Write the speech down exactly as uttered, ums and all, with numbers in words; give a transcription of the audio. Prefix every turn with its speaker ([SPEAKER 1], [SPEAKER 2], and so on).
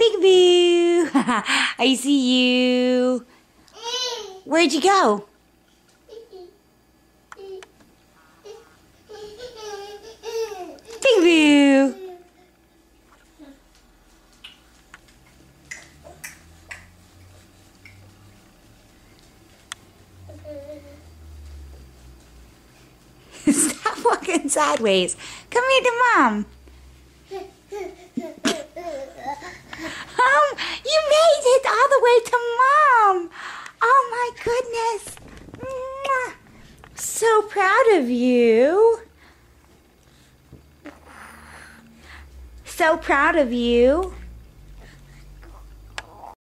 [SPEAKER 1] Peekaboo! I see you. Where'd you go? Peekaboo! Stop walking sideways. Come here to Mom. Um, you made it all the way to Mom. Oh my goodness. Mwah. So proud of you. So proud of you.